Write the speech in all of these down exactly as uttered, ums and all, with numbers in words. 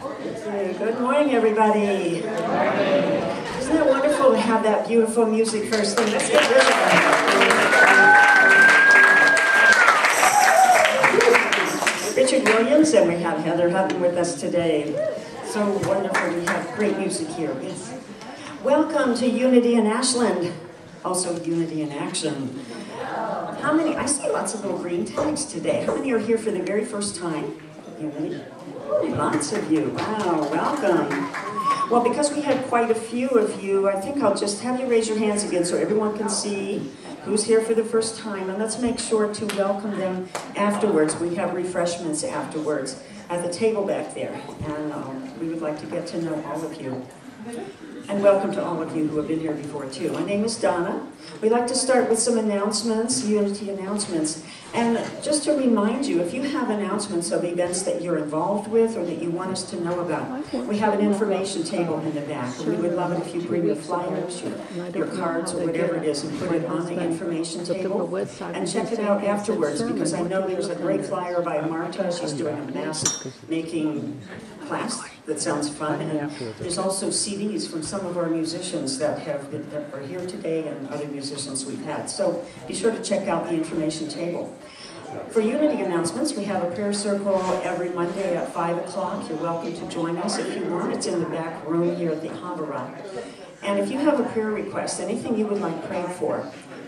Good morning, everybody. Good morning. Isn't it wonderful to have that beautiful music first thing? Let's get Richard. Richard Williams, and we have Heather Hutton with us today. So wonderful we have great music here. Yes. Welcome to Unity in Ashland, also Unity in Action. How many, I see lots of little green tags today. How many are here for the very first time? Unity? Lots of you. Wow, welcome. Well, because we had quite a few of you, I think I'll just have you raise your hands again so everyone can see who's here for the first time. And let's make sure to welcome them afterwards. We have refreshments afterwards at the table back there. And um, we would like to get to know all of you. And welcome to all of you who have been here before, too. My name is Donna. We'd like to start with some announcements, Unity announcements. And just to remind you, if you have announcements of events that you're involved with or that you want us to know about, we have an information table in the back. And we would love it if you bring your flyers, your, your cards, or whatever it is, and put it on the information table. And check it out afterwards, because I know there's a great flyer by Marta. She's doing a mask making class that sounds fun. And there's also C Ds from some of our musicians that have been, that are here today and other musicians we've had. So be sure to check out the information table. For Unity announcements, we have a prayer circle every Monday at five o'clock. You're welcome to join us if you want. It's in the back room here at the Havara. And if you have a prayer request, anything you would like prayed for,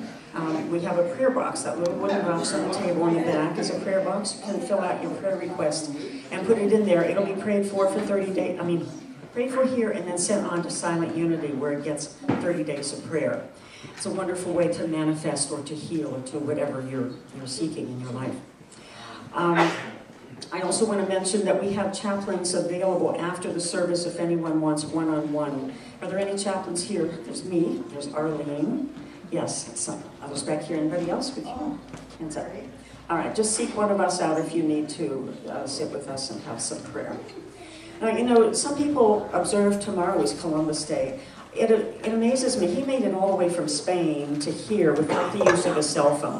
Um, we have a prayer box. That little wooden box on the table in the back is a prayer box. You can fill out your prayer request and put it in there. It'll be prayed for for thirty days. I mean, prayed for here and then sent on to Silent Unity, where it gets thirty days of prayer. It's a wonderful way to manifest or to heal or to whatever you're, you're seeking in your life. Um, I also want to mention that we have chaplains available after the service if anyone wants one-on-one. Are there any chaplains here? There's me. There's Arlene. Yes, some others back here. Anybody else with you? Hands up. All right, just seek one of us out if you need to uh, sit with us and have some prayer. Now, you know, some people observe tomorrow is Columbus Day. It, it amazes me. He made it all the way from Spain to here without the use of a cell phone.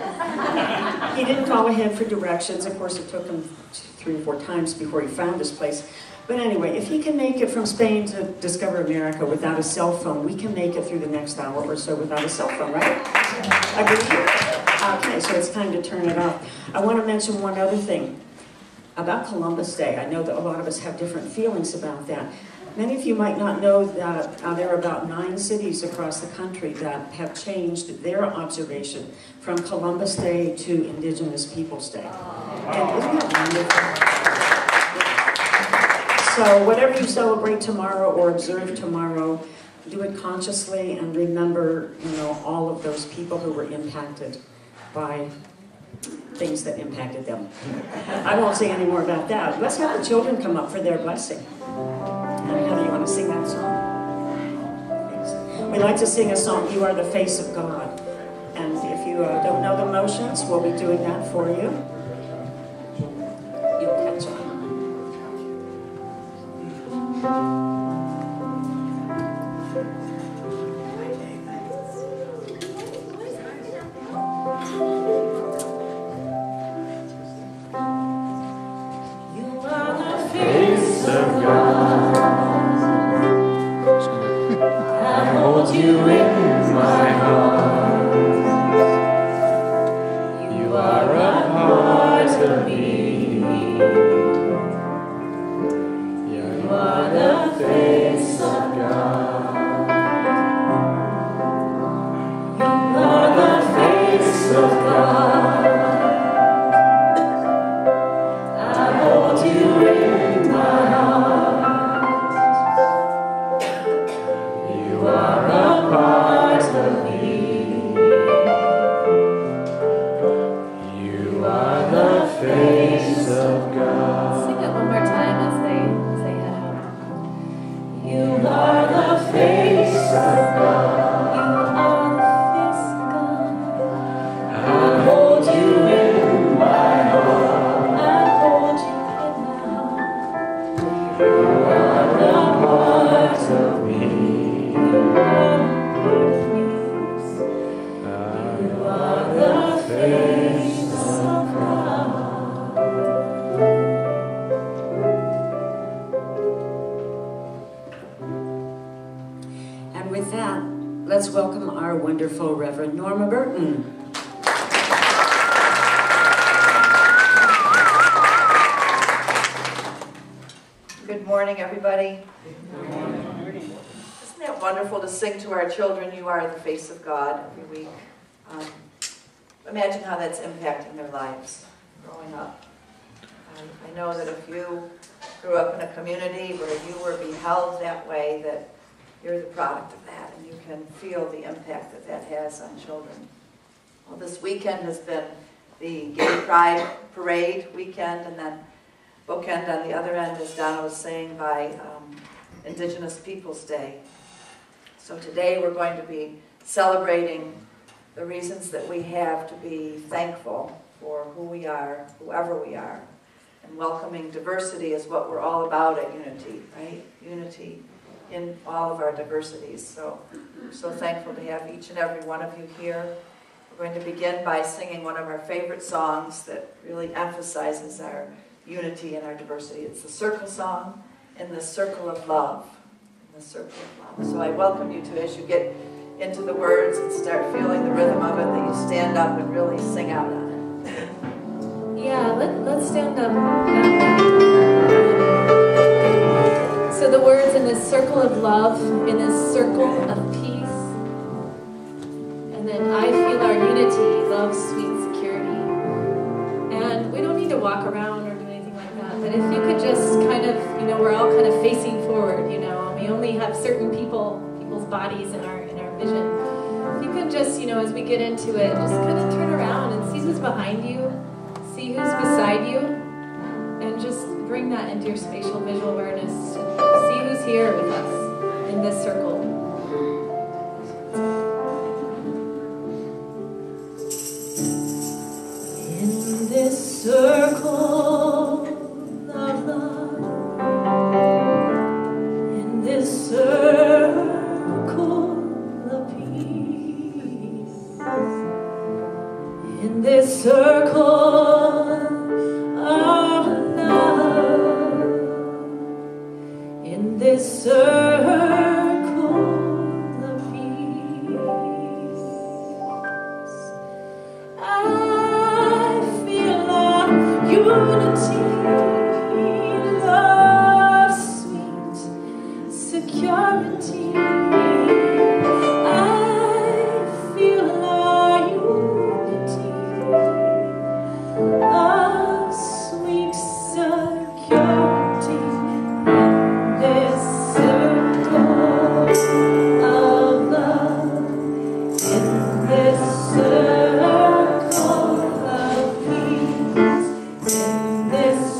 He didn't call ahead for directions. Of course, it took him three or four times before he found this place. But anyway, if he can make it from Spain to discover America without a cell phone, we can make it through the next hour or so without a cell phone, right? Agree? Okay, so it's time to turn it off. I want to mention one other thing about Columbus Day. I know that a lot of us have different feelings about that. Many of you might not know that uh, there are about nine cities across the country that have changed their observation from Columbus Day to Indigenous Peoples Day. And isn't that wonderful? So whatever you celebrate tomorrow or observe tomorrow, do it consciously and remember, you know, all of those people who were impacted by things that impacted them. I won't say any more about that. Let's have the children come up for their blessing. And Heather, you want to sing that song? We like to sing a song, You Are the Face of God. And if you uh, don't know the motions, we'll be doing that for you. You'll catch on. You are a part our wonderful Reverend Norma Burton. Good morning, everybody. Good morning. Isn't it wonderful to sing to our children, "You are the face of God," every week? Um, imagine how that's impacting their lives growing up. Um, I know that if you grew up in a community where you were beheld that way, that you're the product of that, and you can feel the impact that that has on children. Well, this weekend has been the Gay Pride Parade weekend, and then bookend on the other end, as Donna was saying, by um, Indigenous Peoples Day. So today we're going to be celebrating the reasons that we have to be thankful for who we are, whoever we are. And welcoming diversity is what we're all about at Unity, right? Unity in all of our diversities. So we're so thankful to have each and every one of you here. We're going to begin by singing one of our favorite songs that really emphasizes our unity and our diversity. It's the circle song, "In the Circle of Love." In the Circle of Love. So I welcome you to, as you get into the words and start feeling the rhythm of it, that you stand up and really sing out on it. Yeah, let, let's stand up. So the words, "In this circle of love, in this circle of peace," and then "I feel our unity, love, sweet security." And we don't need to walk around or do anything like that, but if you could just kind of, you know, we're all kind of facing forward, you know, and we only have certain people, people's bodies in our, in our vision. If you could just, you know, as we get into it, just kind of turn around and see who's behind you, see who's beside you, and just bring that into your spatial visual awareness. See who's here with us in this circle. In this circle of love, in this circle of peace, in this circle of love, in this circle of peace, I feel our unity, love, sweet security. I feel our unity, love, sweet security, in this circle of love, in this circle of peace, in this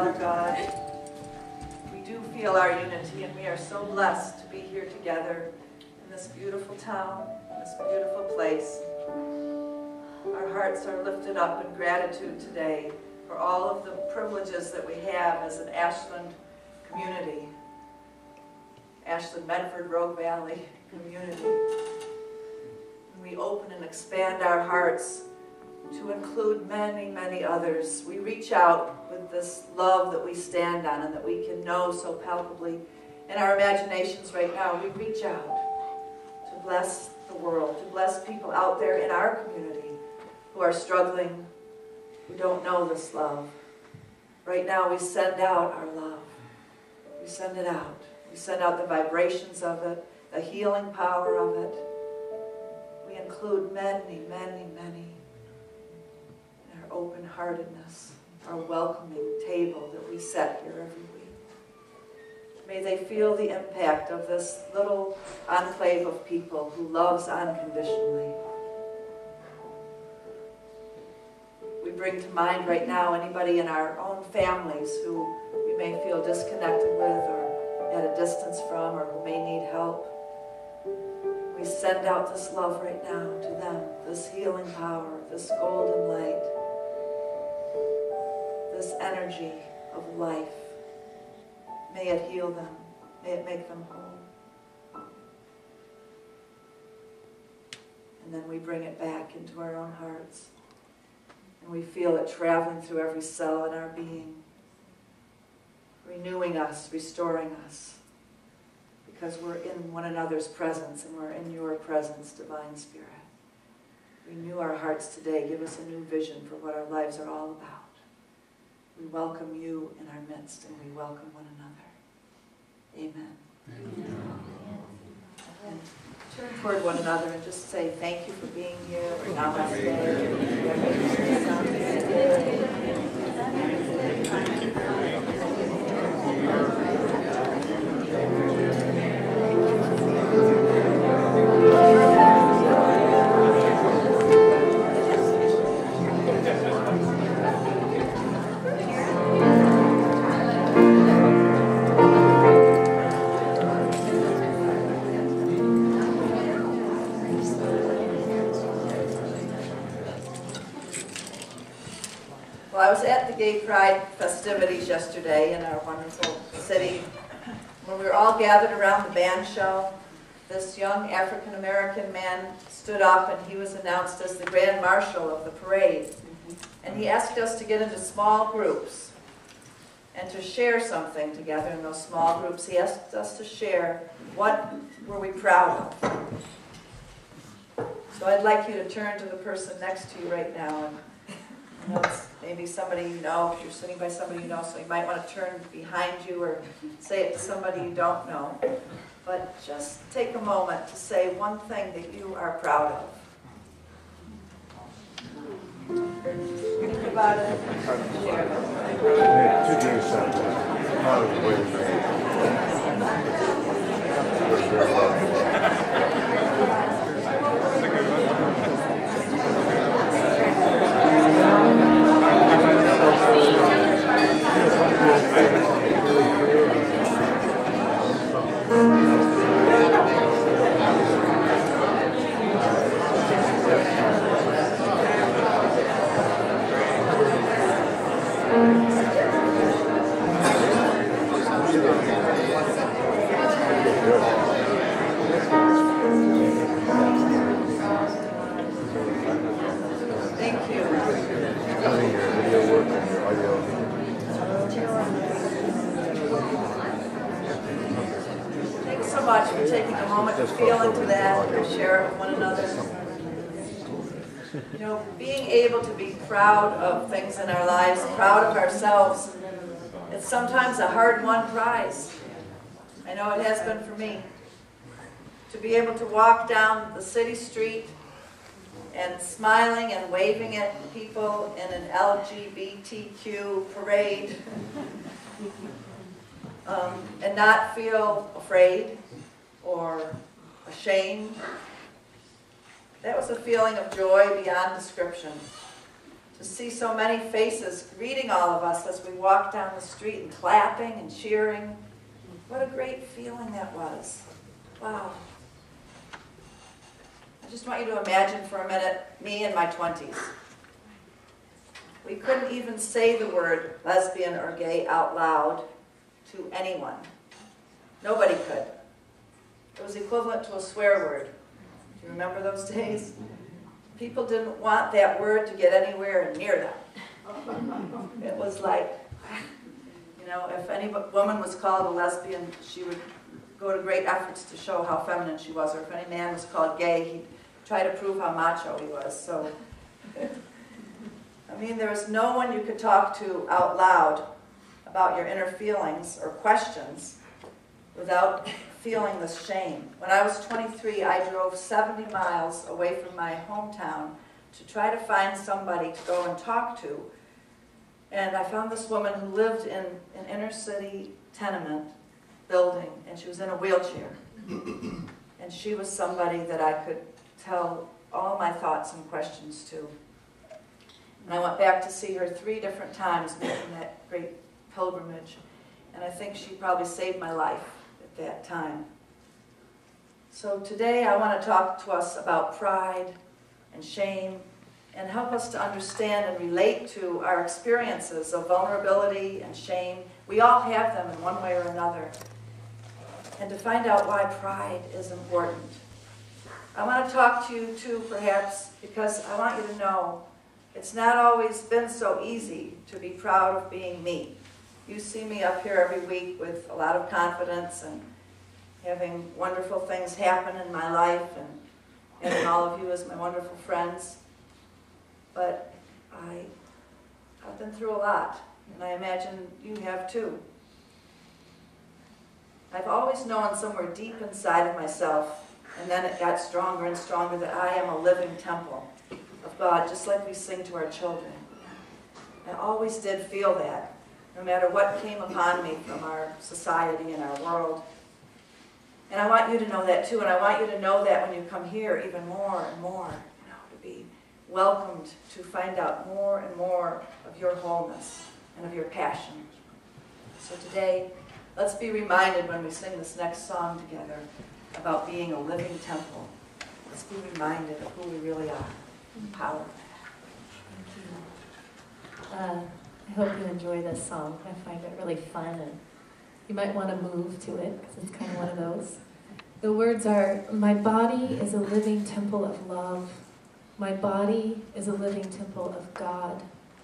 Father God, we do feel our unity, and we are so blessed to be here together in this beautiful town, in this beautiful place. Our hearts are lifted up in gratitude today for all of the privileges that we have as an Ashland community, Ashland, Medford, Rogue Valley community. And we open and expand our hearts to include many, many others. We reach out with this love that we stand on and that we can know so palpably in our imaginations right now. We reach out to bless the world, to bless people out there in our community who are struggling, who don't know this love. Right now we send out our love. We send it out. We send out the vibrations of it, the healing power of it. We include many, many, many in our open-heartedness, our welcoming table that we set here every week. May they feel the impact of this little enclave of people who loves unconditionally. We bring to mind right now anybody in our own families who we may feel disconnected with or at a distance from, or who may need help. We send out this love right now to them, this healing power, this golden light, this energy of life. May it heal them. May it make them whole. And then we bring it back into our own hearts. And we feel it traveling through every cell in our being, renewing us, restoring us, because we're in one another's presence and we're in your presence, Divine Spirit. Renew our hearts today. Give us a new vision for what our lives are all about. We welcome you in our midst, and we welcome one another. Amen. Amen. And turn toward one another and just say thank you for being here. Namaste. Well, I was at the Gay Pride festivities yesterday in our wonderful city. When we were all gathered around the band shell, this young African-American man stood up and he was announced as the Grand Marshal of the parade. And he asked us to get into small groups and to share something together in those small groups. He asked us to share what were we proud of. So I'd like you to turn to the person next to you right now. And you know, it's maybe somebody you know, if you're sitting by somebody you know, so you might want to turn behind you or say it to somebody you don't know. But just take a moment to say one thing that you are proud of. Think about it. Share much for taking a moment to feel into that and share it with one another. You know, being able to be proud of things in our lives, proud of ourselves, it's sometimes a hard-won prize. I know it has been for me. To be able to walk down the city street and smiling and waving at people in an L G B T Q parade um, and not feel afraid or ashamed. That was a feeling of joy beyond description. to see so many faces greeting all of us as we walked down the street and clapping and cheering. What a great feeling that was. Wow. I just want you to imagine for a minute me in my twenties. We couldn't even say the word lesbian or gay out loud to anyone. Nobody could. It was equivalent to a swear word. Do you remember those days? People didn't want that word to get anywhere near them. It was like, you know, if any woman was called a lesbian, she would go to great efforts to show how feminine she was, or if any man was called gay, he'd try to prove how macho he was. So, I mean, there was no one you could talk to out loud about your inner feelings or questions without feeling this shame. When I was twenty-three, I drove seventy miles away from my hometown to try to find somebody to go and talk to. And I found this woman who lived in an inner city tenement building, and she was in a wheelchair. And she was somebody that I could tell all my thoughts and questions to. And I went back to see her three different times making that great pilgrimage. And I think she probably saved my life at that time. So today I want to talk to us about pride and shame and help us to understand and relate to our experiences of vulnerability and shame. We all have them in one way or another. And to find out why pride is important. I want to talk to you too, perhaps, because I want you to know it's not always been so easy to be proud of being me. You see me up here every week with a lot of confidence and having wonderful things happen in my life and having all of you as my wonderful friends. But I, I've been through a lot, and I imagine you have too. I've always known somewhere deep inside of myself, and then it got stronger and stronger, that I am a living temple of God, just like we sing to our children. I always did feel that, no matter what came upon me from our society and our world. And I want you to know that too, and I want you to know that when you come here even more and more, you know, to be welcomed to find out more and more of your wholeness and of your passion. So today, let's be reminded when we sing this next song together about being a living temple. Let's be reminded of who we really are and the power of that. Uh, I hope you enjoy this song. I find it really fun, and you might want to move to it because it's kind of one of those. The words are, my body is a living temple of love. My body is a living temple of God.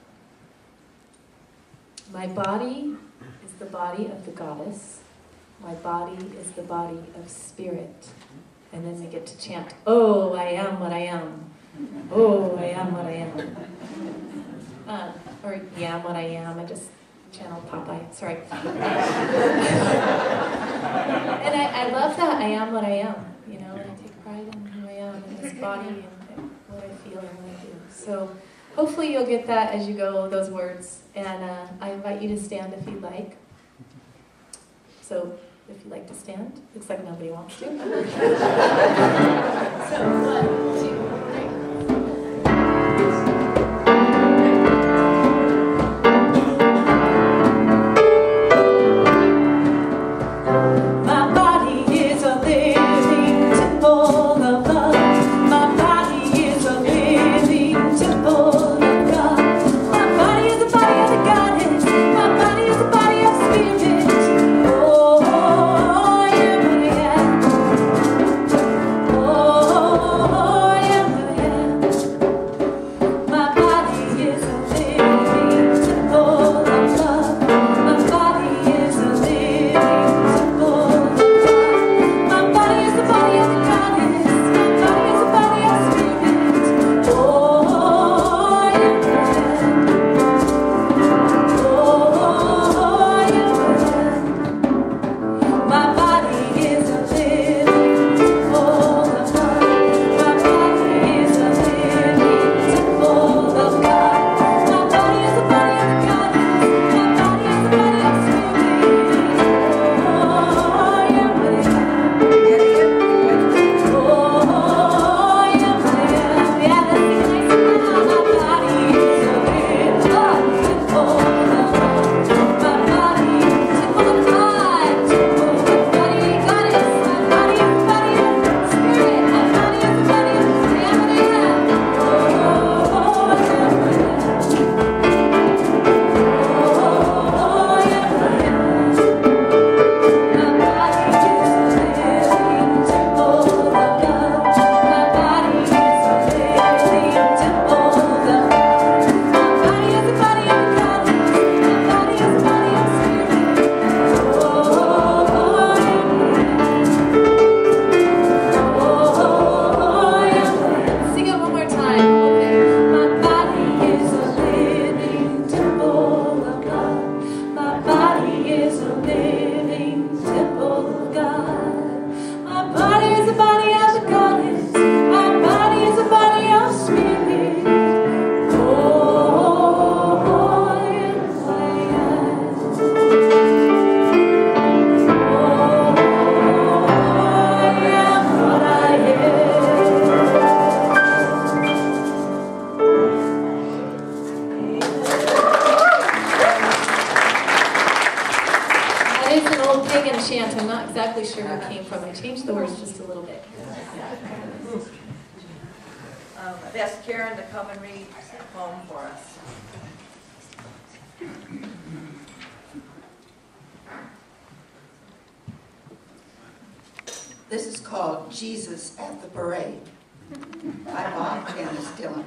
My body is the body of the goddess. My body is the body of spirit. And then we get to chant, oh, I am what I am. Oh, I am what I am. Uh, or yeah, I'm what I am. I just channeled Popeye. Sorry. And I, I love that I am what I am. You know, and I take pride in who I am, in this body, and what I feel and what I do. So hopefully you'll get that as you go, those words. And uh, I invite you to stand if you'd like. So if you'd like to stand, looks like nobody wants to. So one, two, three. Oh, chant. I'm not exactly sure where it came from. I changed the words just a little bit. Um, I've asked Karen to come and read a poem for us. This is called Jesus at the Parade by Bob Janice Dillon.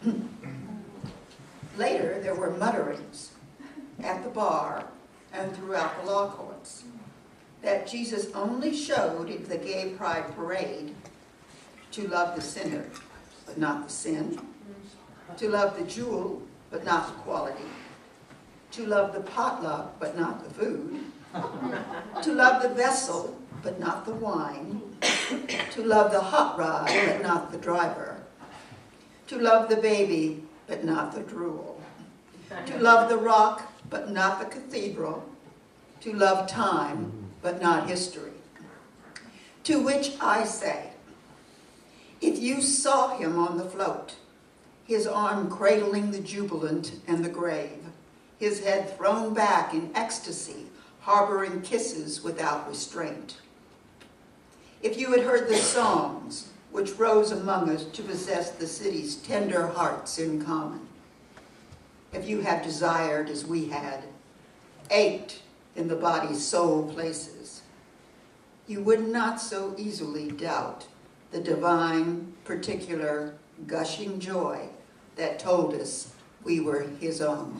Later, there were mutterings at the bar and throughout the law courts that Jesus only showed at the gay pride parade to love the sinner, but not the sin, to love the jewel, but not the quality, to love the potluck, but not the food, to love the vessel, but not the wine, to love the hot rod, but not the driver, to love the baby, but not the drool, to love the rock, but not the cathedral, to love time, but not history. To which I say, if you saw him on the float, his arm cradling the jubilant and the grave, his head thrown back in ecstasy, harboring kisses without restraint. If you had heard the songs which rose among us to possess the city's tender hearts in common, if you had desired as we had, ached in the body's soul places, you would not so easily doubt the divine, particular, gushing joy that told us we were his own.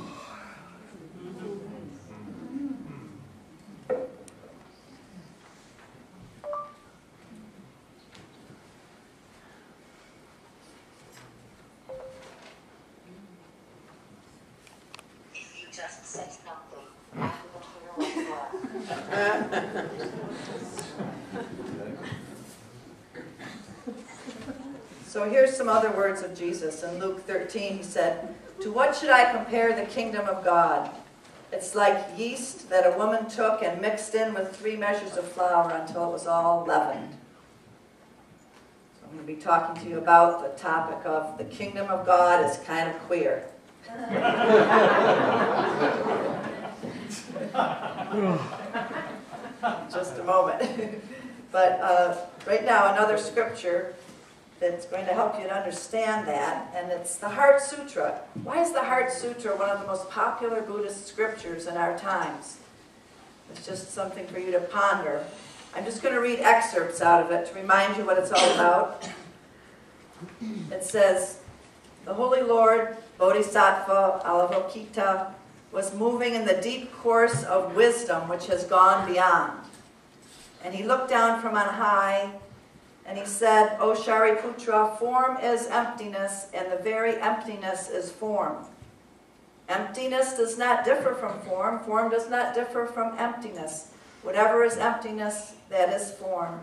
If you just said something, I will hear what's left. So here's some other words of Jesus. In Luke thirteen, he said, "To what should I compare the kingdom of God? It's like yeast that a woman took and mixed in with three measures of flour until it was all leavened." So I'm going to be talking to you about the topic of the kingdom of God is kind of queer. Just a moment. But uh, right now, another scripture that's going to help you to understand that, and it's the Heart Sutra. Why is the Heart Sutra one of the most popular Buddhist scriptures in our times? It's just something for you to ponder. I'm just going to read excerpts out of it to remind you what it's all about. It says, "The Holy Lord, Bodhisattva Avalokita, was moving in the deep course of wisdom which has gone beyond. And he looked down from on high, and he said, O Shariputra, form is emptiness, and the very emptiness is form. Emptiness does not differ from form. Form does not differ from emptiness. Whatever is emptiness, that is form.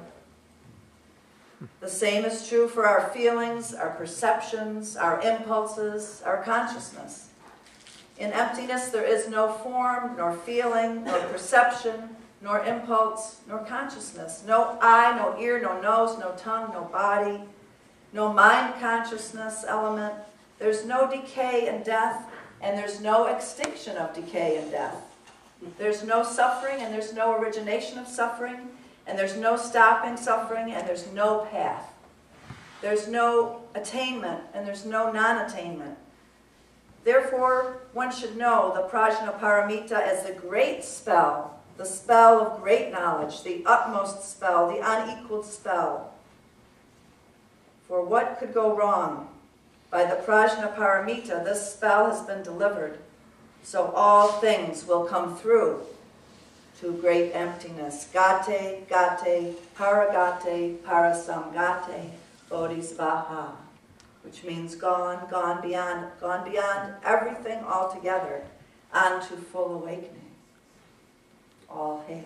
The same is true for our feelings, our perceptions, our impulses, our consciousness. In emptiness, there is no form, nor feeling, nor perception, nor impulse, nor consciousness. No eye, no ear, no nose, no tongue, no body, no mind consciousness element. There's no decay and death, and there's no extinction of decay and death. There's no suffering, and there's no origination of suffering, and there's no stopping suffering, and there's no path. There's no attainment, and there's no non-attainment. Therefore, one should know the Prajnaparamita as the great spell, the spell of great knowledge, the utmost spell, the unequaled spell. For what could go wrong? By the Prajnaparamita, this spell has been delivered, so all things will come through to great emptiness. Gate, gate, paragate, parasamgate, bodhisvaha, which means gone, gone beyond, gone beyond everything altogether, onto full awakening. All hail.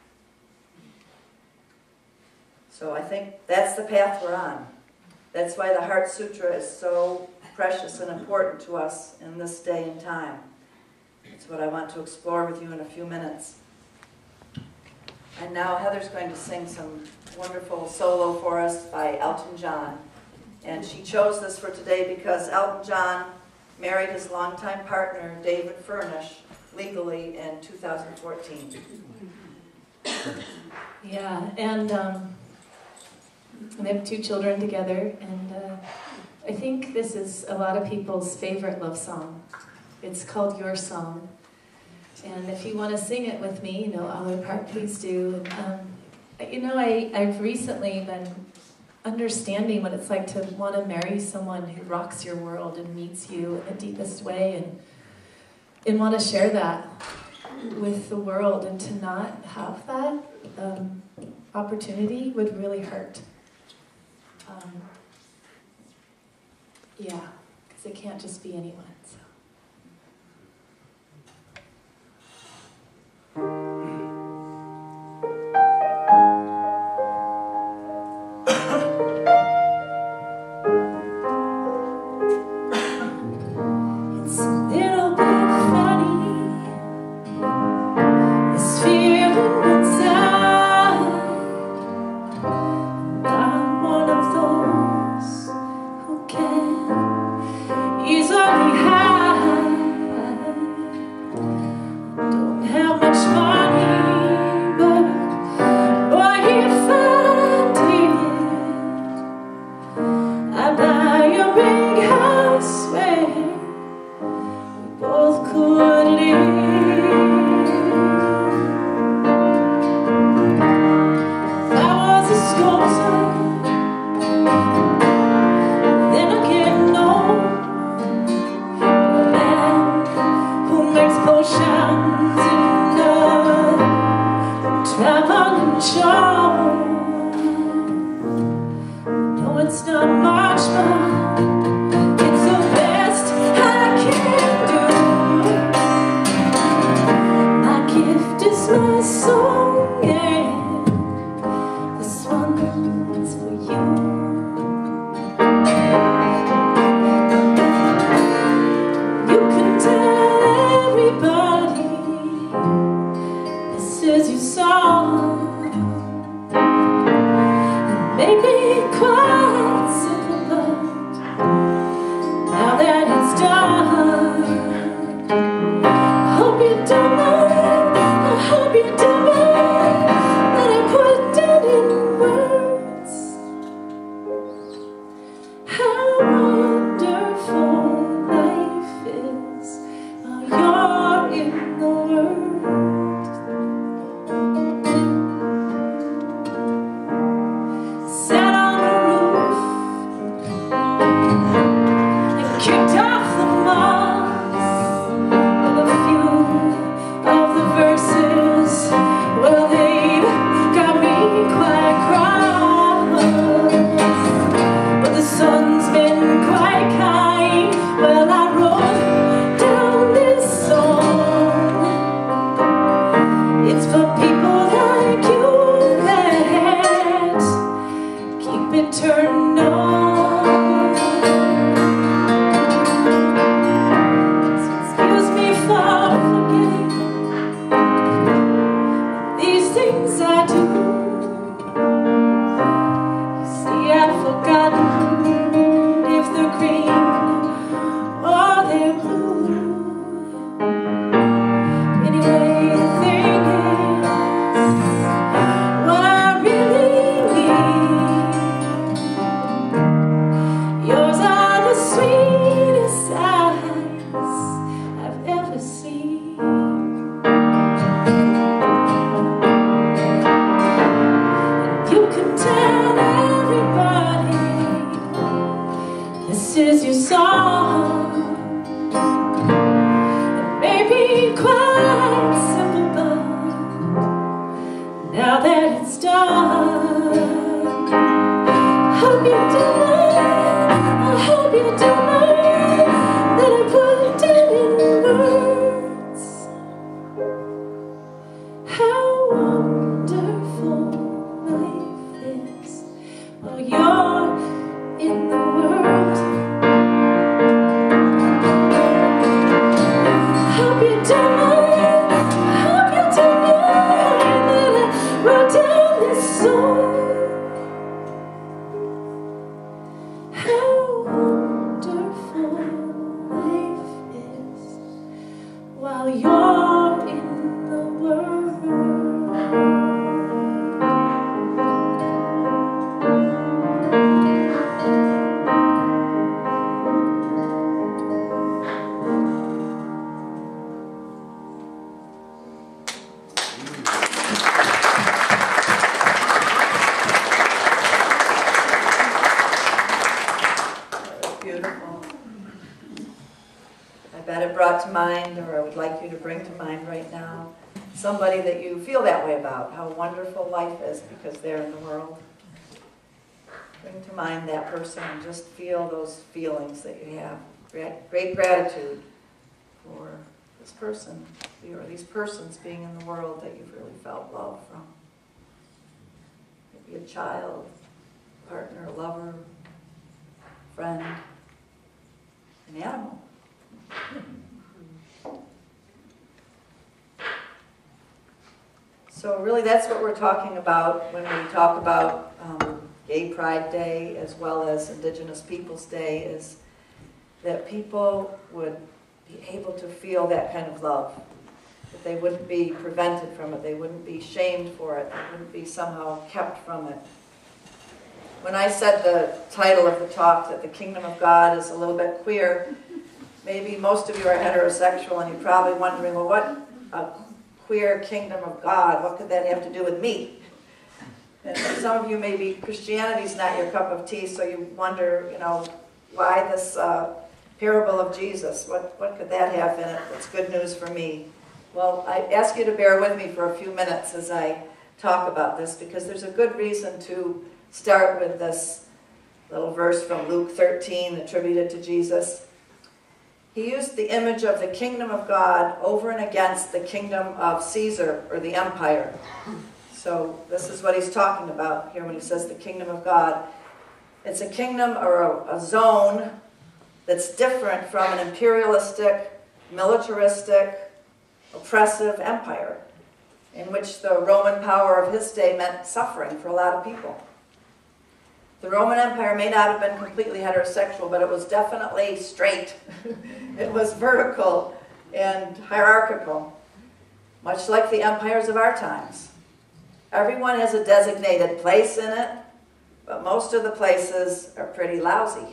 So I think that's the path we're on. That's why the Heart Sutra is so precious and important to us in this day and time. It's what I want to explore with you in a few minutes. And now Heather's going to sing some wonderful solo for us by Elton John. And she chose this for today because Elton John married his longtime partner, David Furnish, legally in two thousand fourteen. Yeah, and um, we have two children together, and uh, I think this is a lot of people's favorite love song. It's called Your Song. And if you want to sing it with me, you know, our part, please do. And, um, you know, I, I've recently been understanding what it's like to want to marry someone who rocks your world and meets you in the deepest way, and, and want to share that with the world, and to not have that um, opportunity would really hurt. Um, yeah, because it can't just be anyone. So. It's a little bit funny, this feeling inside. I'm one of those who can easily hide. bet it brought to mind, or I would like you to bring to mind right now, somebody that you feel that way about, how wonderful life is because they're in the world. Bring to mind that person and just feel those feelings that you have. Great, great gratitude for this person, or these persons being in the world that you've really felt love from. Maybe a child, partner, lover, friend, an animal. So really that's what we're talking about when we talk about um, Gay Pride Day as well as Indigenous Peoples Day, is that people would be able to feel that kind of love, that they wouldn't be prevented from it, they wouldn't be shamed for it, they wouldn't be somehow kept from it. When I said the title of the talk, that the kingdom of God is a little bit queer, maybe most of you are heterosexual and you're probably wondering, well, what a queer kingdom of God, what could that have to do with me? And some of you, maybe Christianity's not your cup of tea, so you wonder, you know, why this uh, parable of Jesus? What, what could that have in it that's good news for me? Well, I ask you to bear with me for a few minutes as I talk about this, because there's a good reason to start with this little verse from Luke thirteen attributed to Jesus. He used the image of the kingdom of God over and against the kingdom of Caesar, or the empire. So this is what he's talking about here when he says the kingdom of God. It's a kingdom or a, a zone that's different from an imperialistic, militaristic, oppressive empire, in which the Roman power of his day meant suffering for a lot of people. The Roman Empire may not have been completely heterosexual, but it was definitely straight. It was vertical and hierarchical, much like the empires of our times. Everyone has a designated place in it, but most of the places are pretty lousy.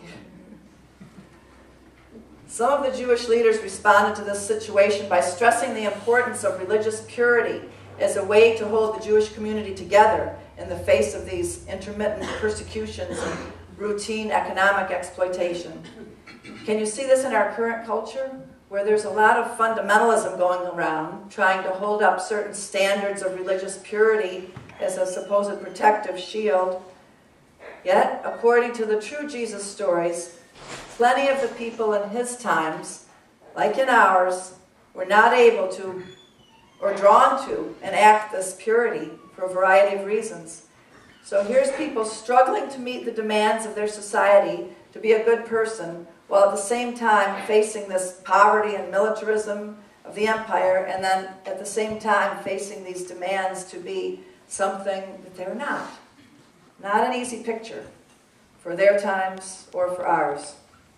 Some of the Jewish leaders responded to this situation by stressing the importance of religious purity as a way to hold the Jewish community together in the face of these intermittent persecutions and routine economic exploitation. Can you see this in our current culture, where there's a lot of fundamentalism going around, trying to hold up certain standards of religious purity as a supposed protective shield? Yet, according to the true Jesus stories, plenty of the people in his times, like in ours, were not able to or drawn to enact this purity for a variety of reasons. So here's people struggling to meet the demands of their society to be a good person, while at the same time facing this poverty and militarism of the empire, and then at the same time facing these demands to be something that they're not. Not an easy picture for their times or for ours.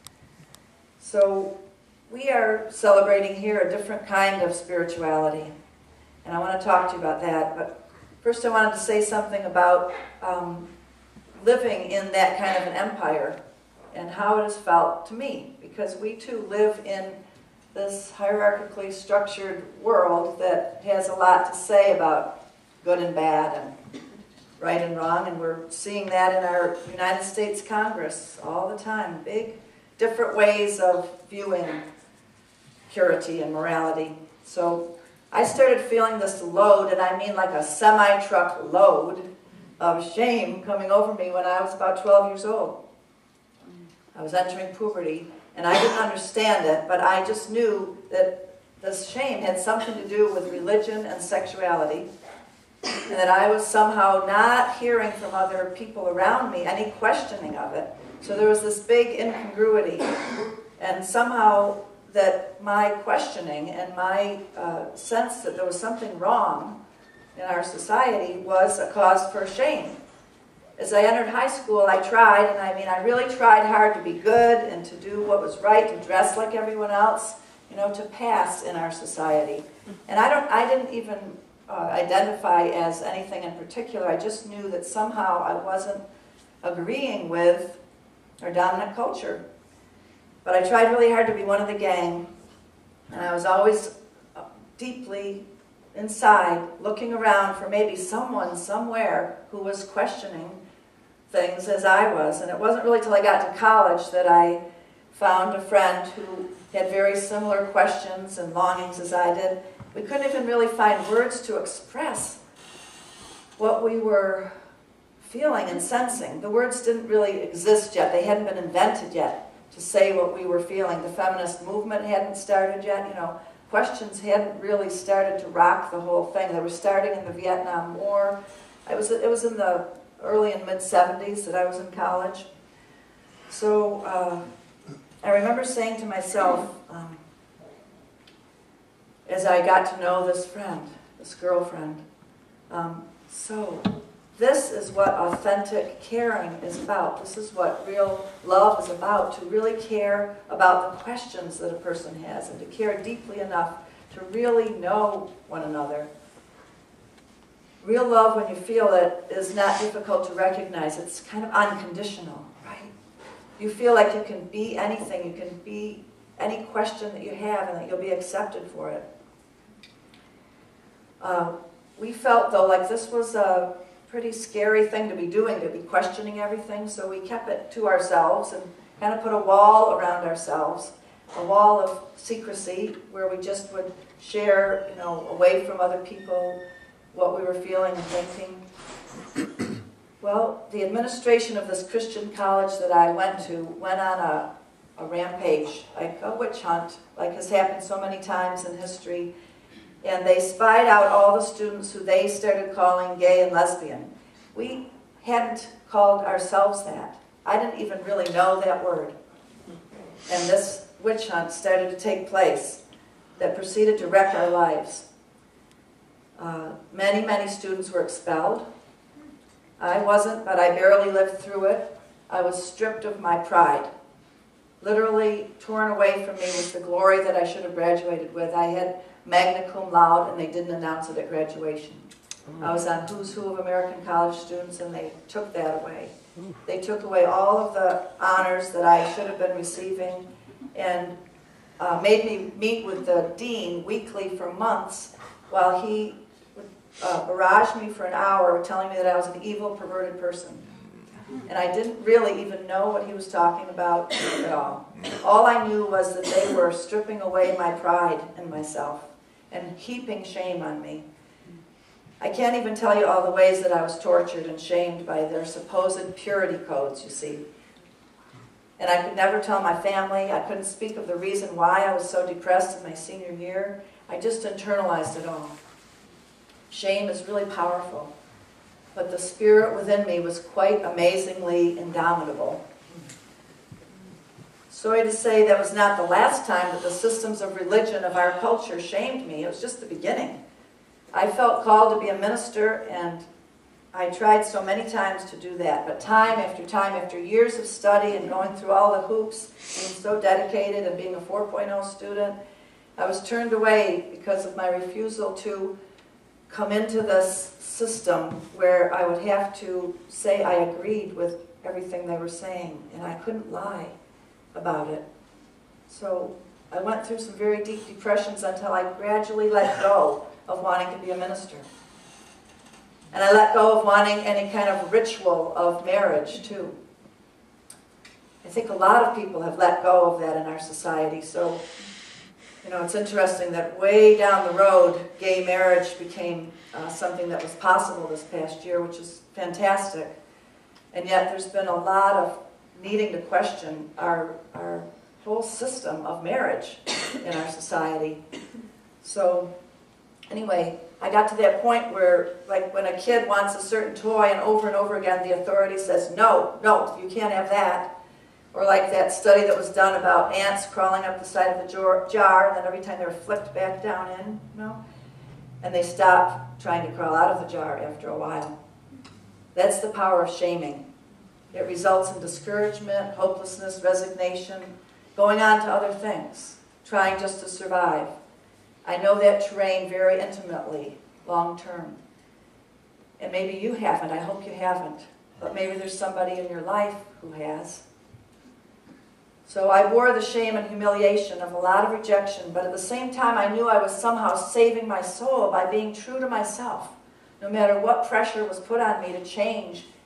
So we are celebrating here a different kind of spirituality, and I want to talk to you about that. But first I wanted to say something about um, living in that kind of an empire and how it has felt to me, because we too live in this hierarchically structured world that has a lot to say about good and bad and right and wrong, and we're seeing that in our United States Congress all the time. Big, different ways of viewing purity and morality. So I started feeling this load, and I mean like a semi-truck load of shame coming over me when I was about twelve years old. I was entering puberty, and I didn't understand it, but I just knew that this shame had something to do with religion and sexuality, and that I was somehow not hearing from other people around me any questioning of it. So there was this big incongruity, and somehow that my questioning and my uh, sense that there was something wrong in our society was a cause for shame. As I entered high school, I tried, and I mean, I really tried hard to be good and to do what was right, to dress like everyone else, you know, to pass in our society. And I don't, I didn't even uh, identify as anything in particular. I just knew that somehow I wasn't agreeing with our dominant culture. But I tried really hard to be one of the gang, and I was always deeply inside looking around for maybe someone somewhere who was questioning things as I was. And it wasn't really till I got to college that I found a friend who had very similar questions and longings as I did. We couldn't even really find words to express what we were feeling and sensing. The words didn't really exist yet. They hadn't been invented yet to say what we were feeling. The feminist movement hadn't started yet. You know, questions hadn't really started to rock the whole thing. They were starting in the Vietnam War. I was, it was in the early and mid seventies that I was in college. So uh, I remember saying to myself, um, as I got to know this friend, this girlfriend, um, so this is what authentic caring is about. This is what real love is about, to really care about the questions that a person has and to care deeply enough to really know one another. Real love, when you feel it, is not difficult to recognize. It's kind of unconditional, right? You feel like you can be anything. You can be any question that you have and that you'll be accepted for it. Uh, we felt, though, like this was a pretty scary thing to be doing, to be questioning everything, so we kept it to ourselves and kind of put a wall around ourselves, a wall of secrecy where we just would share, you know, away from other people, what we were feeling and thinking. Well, the administration of this Christian college that I went to went on a, a rampage, like a witch hunt, like has happened so many times in history. And they spied out all the students who they started calling gay and lesbian. We hadn't called ourselves that. I didn't even really know that word. And this witch hunt started to take place that proceeded to wreck our lives. Uh, many, many students were expelled. I wasn't, but I barely lived through it. I was stripped of my pride. Literally torn away from me was the glory that I should have graduated with. I had magna cum laude, and they didn't announce it at graduation. I was on Who's Who of American college students, and they took that away. They took away all of the honors that I should have been receiving, and uh, made me meet with the dean weekly for months while he would uh, barrage me for an hour telling me that I was an evil, perverted person. And I didn't really even know what he was talking about at all. All I knew was that they were stripping away my pride in myself and heaping shame on me. I can't even tell you all the ways that I was tortured and shamed by their supposed purity codes, you see. And I could never tell my family. I couldn't speak of the reason why I was so depressed in my senior year. I just internalized it all. Shame is really powerful. But the spirit within me was quite amazingly indomitable. Sorry to say that was not the last time that the systems of religion of our culture shamed me. It was just the beginning. I felt called to be a minister, and I tried so many times to do that. But time after time, after years of study and going through all the hoops, being so dedicated and being a four point oh student, I was turned away because of my refusal to come into this system where I would have to say I agreed with everything they were saying, and I couldn't lie about it. So I went through some very deep depressions until I gradually let go of wanting to be a minister. And I let go of wanting any kind of ritual of marriage, too. I think a lot of people have let go of that in our society, so you know, it's interesting that way down the road, gay marriage became uh, something that was possible this past year, which is fantastic. And yet there's been a lot of needing to question our, our whole system of marriage in our society. So anyway, I got to that point where, like, when a kid wants a certain toy and over and over again the authority says, no, no, you can't have that. Or like that study that was done about ants crawling up the side of the jar, and then every time they were flipped back down in, you know, and they stopped trying to crawl out of the jar after a while. That's the power of shaming. It results in discouragement, hopelessness, resignation, going on to other things, trying just to survive. I know that terrain very intimately, long term. And maybe you haven't, I hope you haven't, but maybe there's somebody in your life who has. So I bore the shame and humiliation of a lot of rejection, but at the same time I knew I was somehow saving my soul by being true to myself, no matter what pressure was put on me to change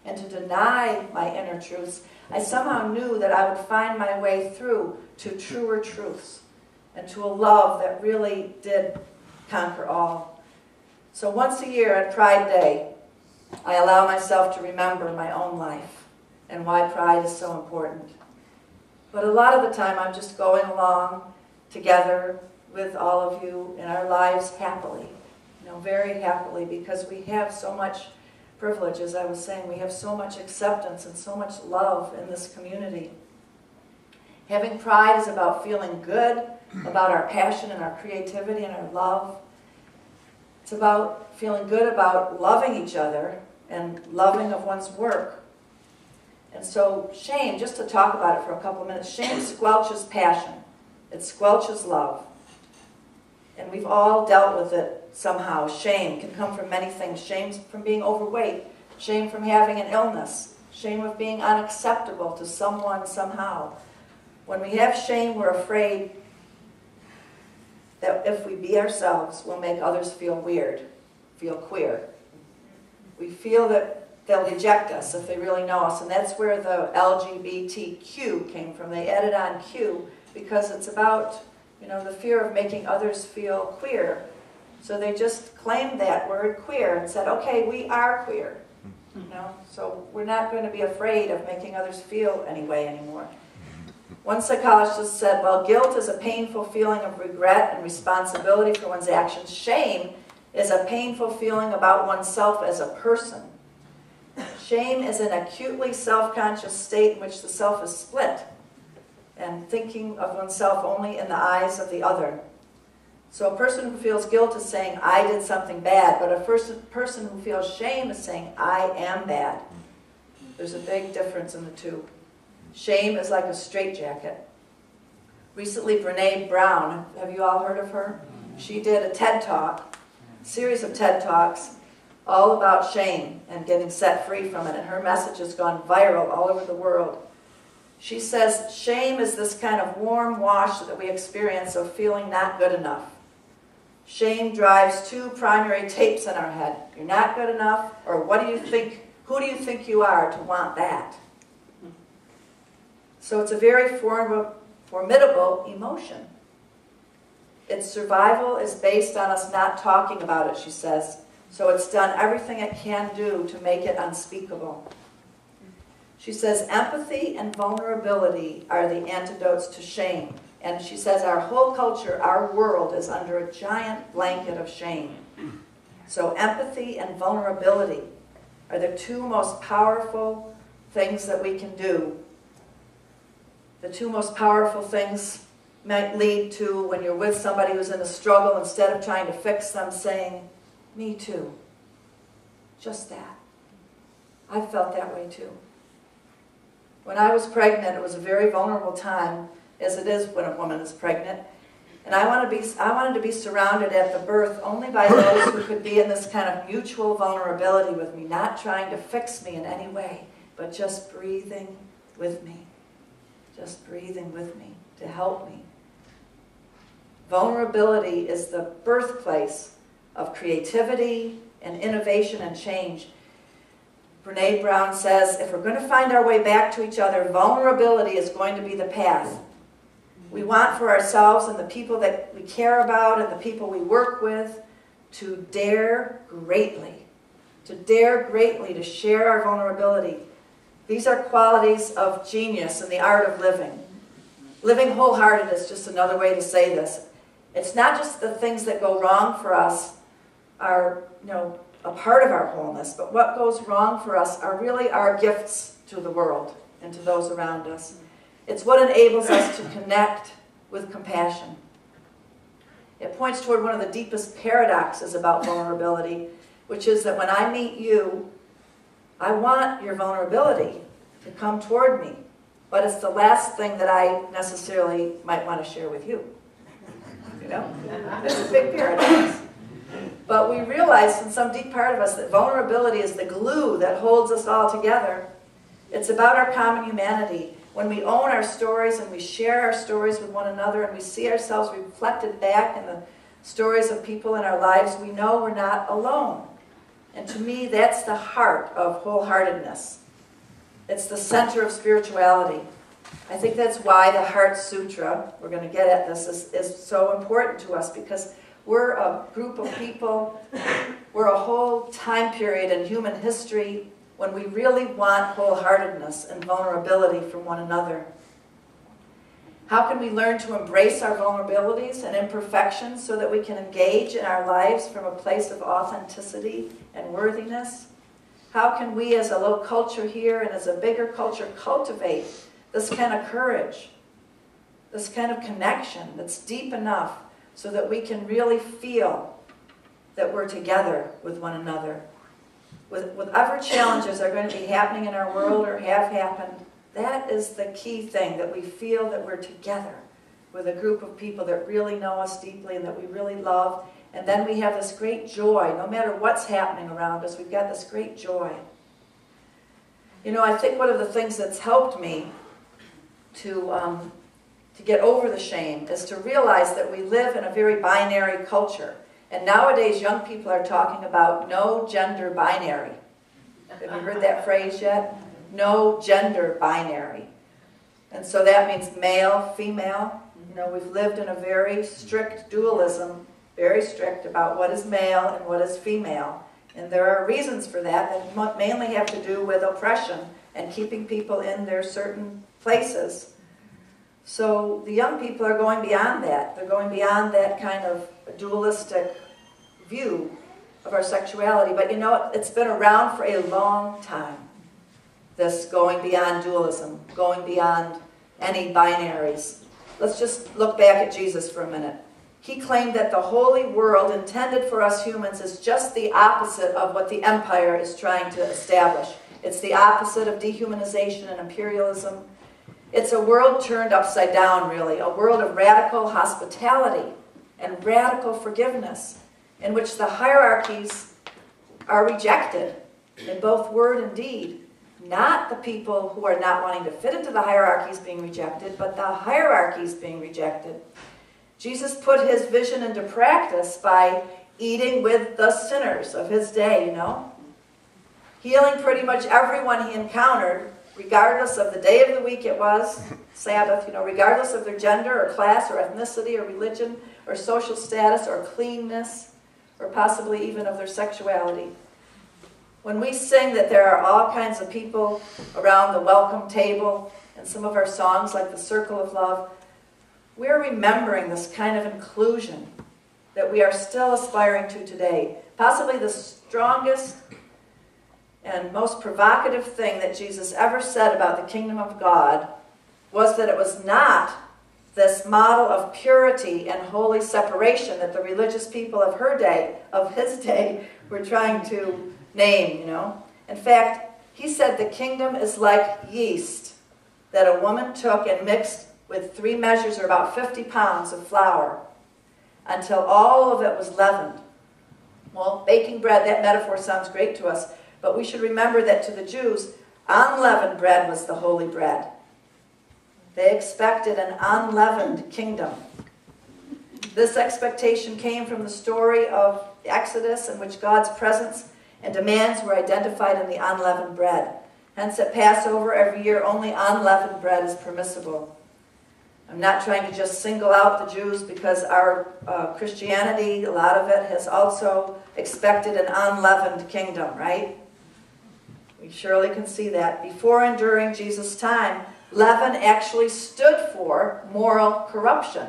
and to deny my inner truths, I somehow knew that I would find my way through to truer truths and to a love that really did conquer all. So once a year at Pride Day, I allow myself to remember my own life and why pride is so important. But a lot of the time I'm just going along together with all of you in our lives happily, you know, very happily, because we have so much privilege, as I was saying. We have so much acceptance and so much love in this community. Having pride is about feeling good about our passion and our creativity and our love. It's about feeling good about loving each other and loving of one's work. And so shame, just to talk about it for a couple of minutes, shame squelches passion. It squelches love. And we've all dealt with it somehow. Shame can come from many things. Shame from being overweight. Shame from having an illness. Shame of being unacceptable to someone somehow. When we have shame, we're afraid that if we be ourselves, we'll make others feel weird, feel queer. We feel that they'll reject us if they really know us, and that's where the L G B T Q came from. They added on Q because it's about, you know, the fear of making others feel queer. So they just claimed that word queer and said, okay, we are queer. You know, so we're not going to be afraid of making others feel any way anymore. One psychologist said, well, guilt is a painful feeling of regret and responsibility for one's actions. Shame is a painful feeling about oneself as a person. Shame is an acutely self-conscious state in which the self is split and thinking of oneself only in the eyes of the other. So a person who feels guilt is saying, I did something bad, but a person who feels shame is saying, I am bad. There's a big difference in the two. Shame is like a straitjacket. Recently, Brene Brown, have you all heard of her? She did a TED Talk, a series of TED Talks, all about shame and getting set free from it, and her message has gone viral all over the world. She says, shame is this kind of warm wash that we experience of feeling not good enough. Shame drives two primary tapes in our head. You're not good enough, or what do you think, who do you think you are to want that? So it's a very formidable emotion. Its survival is based on us not talking about it, she says. So it's done everything it can do to make it unspeakable. She says empathy and vulnerability are the antidotes to shame. And she says our whole culture, our world, is under a giant blanket of shame. So empathy and vulnerability are the two most powerful things that we can do. The two most powerful things might lead to, when you're with somebody who's in a struggle, instead of trying to fix them, saying, me too. Just that. I felt that way too. When I was pregnant, it was a very vulnerable time, as it is when a woman is pregnant. And I wanted to be, I wanted to be surrounded at the birth only by those who could be in this kind of mutual vulnerability with me, not trying to fix me in any way, but just breathing with me. Just breathing with me to help me. Vulnerability is the birthplace of creativity and innovation and change. Brene Brown says, if we're going to find our way back to each other, vulnerability is going to be the path. We want for ourselves and the people that we care about and the people we work with to dare greatly, to dare greatly to share our vulnerability. These are qualities of genius in the art of living. Living wholehearted is just another way to say this. It's not just the things that go wrong for us are, you know, a part of our wholeness, but what goes wrong for us are really our gifts to the world and to those around us. It's what enables us to connect with compassion. It points toward one of the deepest paradoxes about vulnerability, which is that when I meet you, I want your vulnerability to come toward me, but it's the last thing that I necessarily might want to share with you. You know? It's a big paradox. But we realize in some deep part of us that vulnerability is the glue that holds us all together. It's about our common humanity. When we own our stories and we share our stories with one another and we see ourselves reflected back in the stories of people in our lives, we know we're not alone. And to me, that's the heart of wholeheartedness. It's the center of spirituality. I think that's why the Heart Sutra, we're going to get at this, is, is so important to us, because we're a group of people, we're a whole time period in human history when we really want wholeheartedness and vulnerability from one another. How can we learn to embrace our vulnerabilities and imperfections so that we can engage in our lives from a place of authenticity and worthiness? How can we as a little culture here and as a bigger culture cultivate this kind of courage, this kind of connection that's deep enough so that we can really feel that we're together with one another? With, whatever challenges are going to be happening in our world or have happened, that is the key thing, that we feel that we're together with a group of people that really know us deeply and that we really love. And then we have this great joy. No matter what's happening around us, we've got this great joy. You know, I think one of the things that's helped me to, um, to get over the shame is to realize that we live in a very binary culture. And nowadays, young people are talking about no gender binary. Have you heard that phrase yet? No gender binary. And so that means male, female. You know, we've lived in a very strict dualism, very strict about what is male and what is female. And there are reasons for that that mainly have to do with oppression and keeping people in their certain places. So the young people are going beyond that. They're going beyond that kind of dualistic view of our sexuality. But you know, it's been around for a long time. This going beyond dualism, going beyond any binaries. Let's just look back at Jesus for a minute. He claimed that the holy world intended for us humans is just the opposite of what the empire is trying to establish. It's the opposite of dehumanization and imperialism. It's a world turned upside down, really, a world of radical hospitality and radical forgiveness, in which the hierarchies are rejected in both word and deed. Not the people who are not wanting to fit into the hierarchies being rejected, but the hierarchies being rejected. Jesus put his vision into practice by eating with the sinners of his day, you know? Healing pretty much everyone he encountered, regardless of the day of the week it was, Sabbath, you know, regardless of their gender or class or ethnicity or religion or social status or cleanness or possibly even of their sexuality. When we sing that there are all kinds of people around the welcome table and some of our songs like the Circle of Love, we're remembering this kind of inclusion that we are still aspiring to today. Possibly the strongest and most provocative thing that Jesus ever said about the kingdom of God was that it was not this model of purity and holy separation that the religious people of her day, of his day, were trying to name, you know. In fact, he said the kingdom is like yeast that a woman took and mixed with three measures or about fifty pounds of flour until all of it was leavened. Well, baking bread, that metaphor sounds great to us, but we should remember that to the Jews, unleavened bread was the holy bread. They expected an unleavened kingdom. This expectation came from the story of the Exodus, in which God's presence and demands were identified in the unleavened bread. Hence at Passover every year only unleavened bread is permissible. I'm not trying to just single out the Jews, because our uh, Christianity, a lot of it, has also expected an unleavened kingdom, right? We surely can see that. Before and during Jesus' time, leaven actually stood for moral corruption.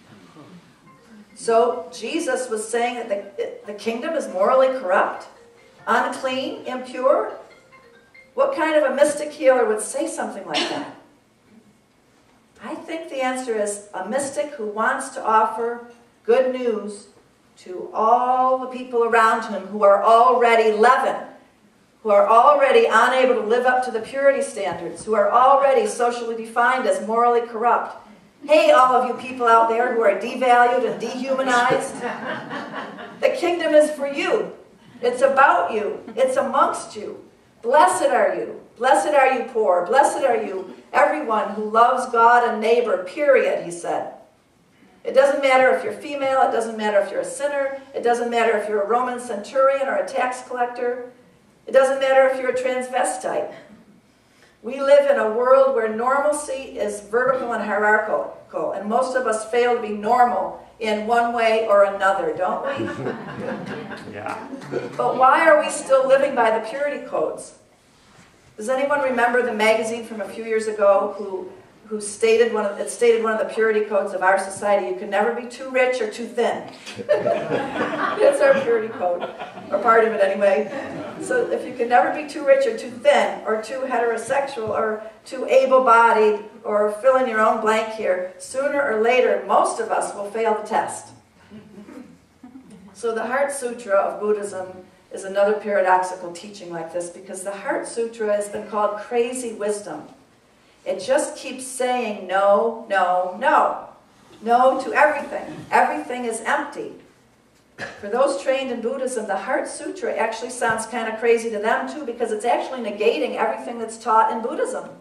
So Jesus was saying that the, the kingdom is morally corrupt, unclean, impure. What kind of a mystic healer would say something like that? I think the answer is a mystic who wants to offer good news to all the people around him who are already leavened, who are already unable to live up to the purity standards, who are already socially defined as morally corrupt. Hey, all of you people out there who are devalued and dehumanized, the kingdom is for you. It's about you. It's amongst you. Blessed are you. Blessed are you poor. Blessed are you, everyone who loves God and neighbor, period, he said. It doesn't matter if you're female, it doesn't matter if you're a sinner, it doesn't matter if you're a Roman centurion or a tax collector, it doesn't matter if you're a transvestite. We live in a world where normalcy is vertical and hierarchical, and most of us fail to be normal in one way or another, don't we? Yeah. But why are we still living by the purity codes? Does anyone remember the magazine from a few years ago who, who stated one of, it stated one of the purity codes of our society? You can never be too rich or too thin. That's our purity code, or part of it anyway. So if you can never be too rich or too thin, or too heterosexual, or too able-bodied, or fill in your own blank here, sooner or later, most of us will fail the test. So the Heart Sutra of Buddhism is another paradoxical teaching like this, because the Heart Sutra has been called crazy wisdom. It just keeps saying no, no, no. No to everything. Everything is empty. For those trained in Buddhism, the Heart Sutra actually sounds kind of crazy to them too, because it's actually negating everything that's taught in Buddhism.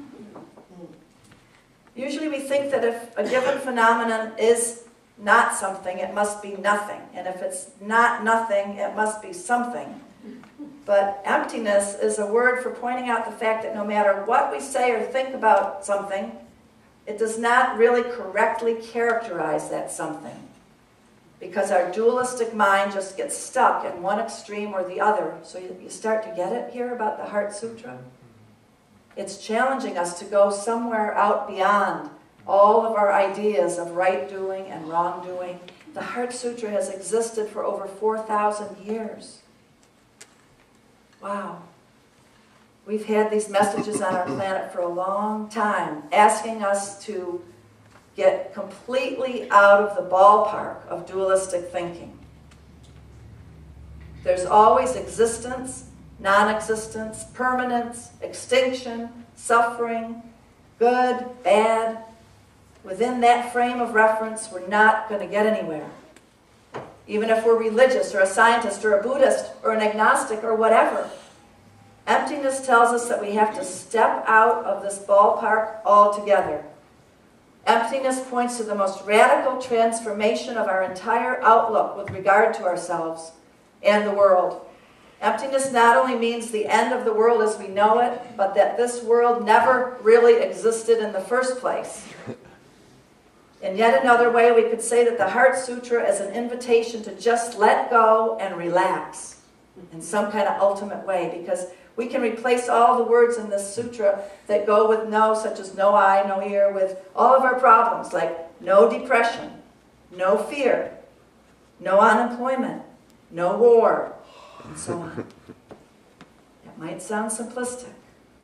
Usually we think that if a given phenomenon is not something, it must be nothing. And if it's not nothing, it must be something. But emptiness is a word for pointing out the fact that no matter what we say or think about something, it does not really correctly characterize that something. Because our dualistic mind just gets stuck in one extreme or the other. So you, you start to get it here about the Heart Sutra? It's challenging us to go somewhere out beyond all of our ideas of right doing and wrong doing. The Heart Sutra has existed for over four thousand years. Wow. We've had these messages on our planet for a long time, asking us to get completely out of the ballpark of dualistic thinking. There's always existence, non-existence, permanence, extinction, suffering, good, bad. Within that frame of reference, we're not going to get anywhere. Even if we're religious or a scientist or a Buddhist or an agnostic or whatever. Emptiness tells us that we have to step out of this ballpark altogether. Emptiness points to the most radical transformation of our entire outlook with regard to ourselves and the world. Emptiness not only means the end of the world as we know it, but that this world never really existed in the first place. In yet another way, we could say that the Heart Sutra is an invitation to just let go and relax in some kind of ultimate way, because we can replace all the words in this sutra that go with no, such as no eye, no ear, with all of our problems, like no depression, no fear, no unemployment, no war, and so on. It might sound simplistic.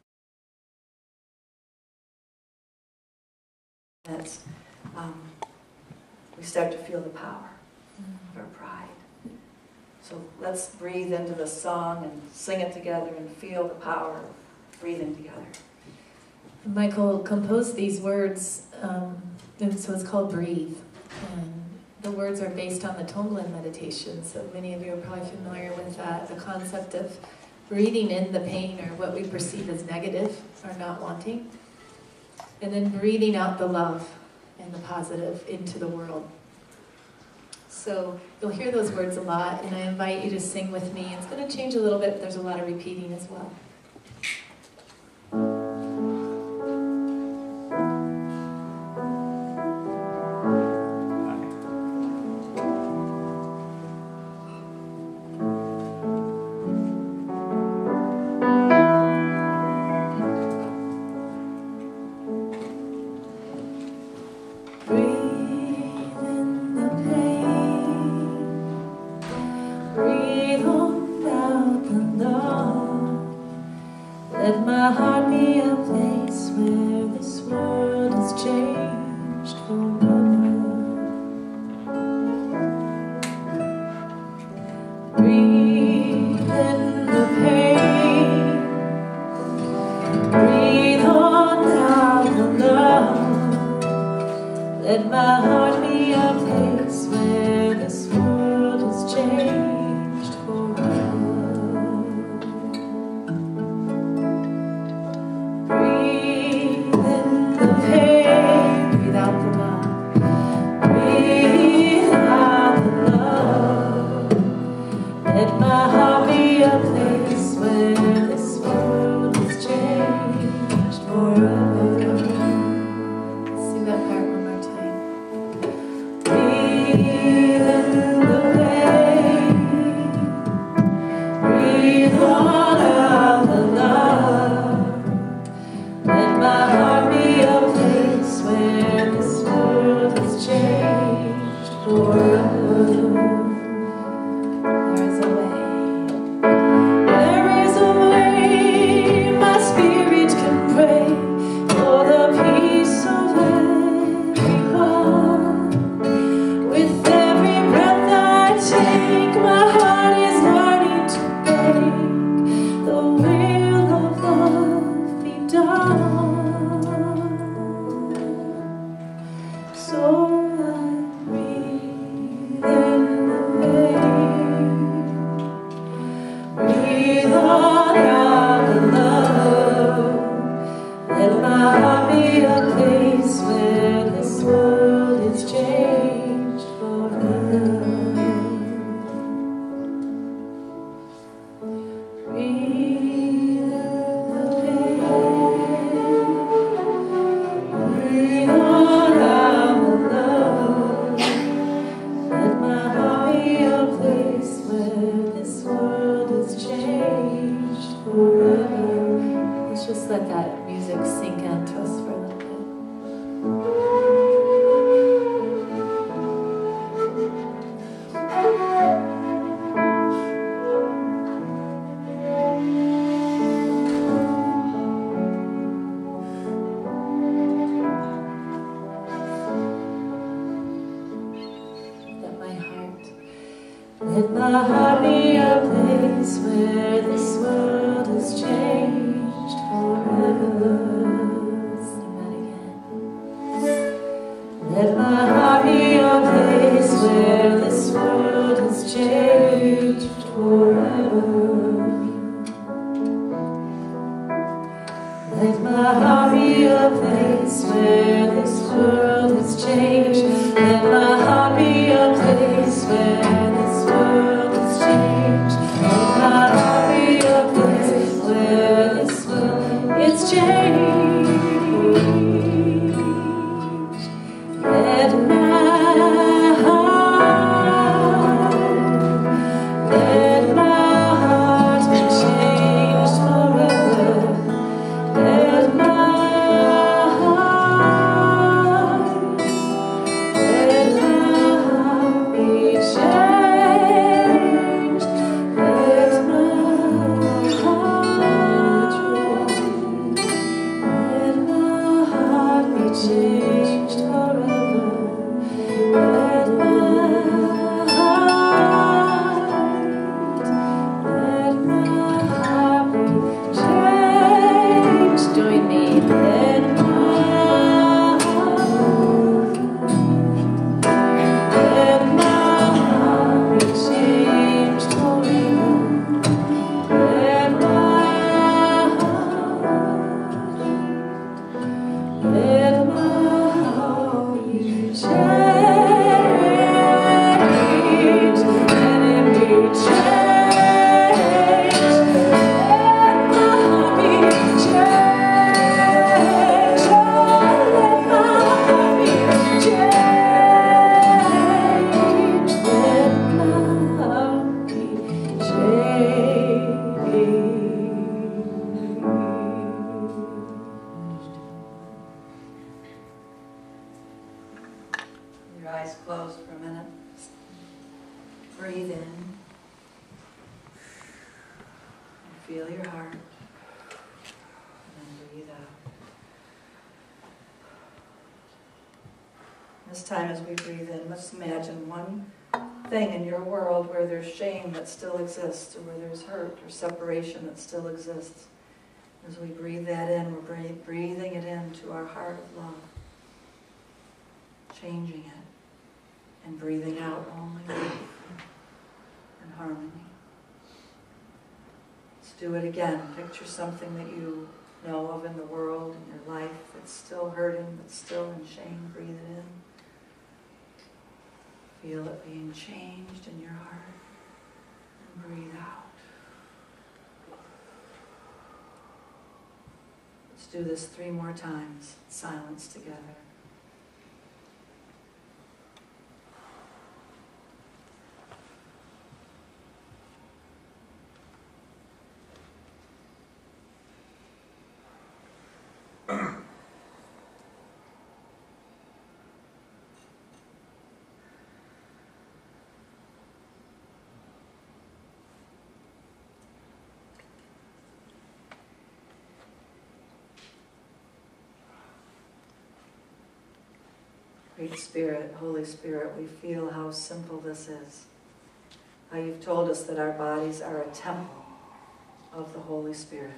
As um, we start to feel the power of our pride. So let's breathe into the song and sing it together and feel the power of breathing together. Michael composed these words, um, and so it's called Breathe. And the words are based on the Tonglen meditation, so many of you are probably familiar with that, the concept of breathing in the pain or what we perceive as negative or not wanting, and then breathing out the love and the positive into the world. So you'll hear those words a lot, and I invite you to sing with me. It's going to change a little bit, but there's a lot of repeating as well. This time as we breathe in, let's imagine one thing in your world where there's shame that still exists, or where there's hurt or separation that still exists. As we breathe that in, we're breathing it into our heart of love, changing it, and breathing out only love and harmony. Let's do it again. Picture something that you know of in the world, in your life, that's still hurting, that's still in shame. Breathe it in. Feel it being changed in your heart. And breathe out. Let's do this three more times. Silence together. Great Spirit, Holy Spirit, we feel how simple this is. How you've told us that our bodies are a temple of the Holy Spirit.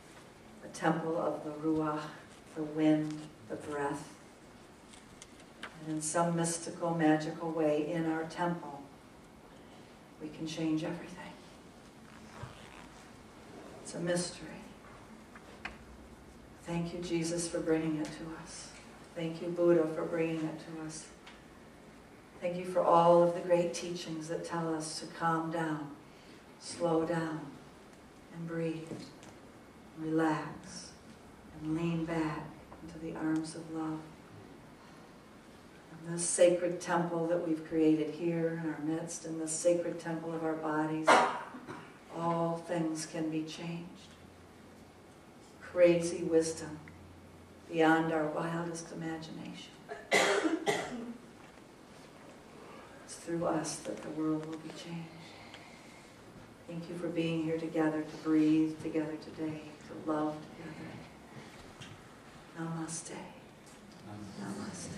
A temple of the Ruach, the wind, the breath. And in some mystical, magical way in our temple, we can change everything. It's a mystery. Thank you, Jesus, for bringing it to us. Thank you, Buddha, for bringing it to us. Thank you for all of the great teachings that tell us to calm down, slow down, and breathe, and relax, and lean back into the arms of love. And this sacred temple that we've created here in our midst, in this sacred temple of our bodies, all things can be changed. Crazy wisdom beyond our wildest imagination. It's through us that the world will be changed. Thank you for being here together, to breathe together today, to love together. Namaste. Namaste.